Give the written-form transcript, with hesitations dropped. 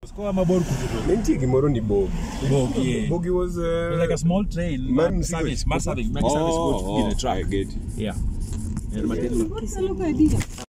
Score mabor kuto. Menti gimoro ni Bogi. Bogi, yeah. Bogi was like a small train. Service boat in a truck. I get it. Yeah.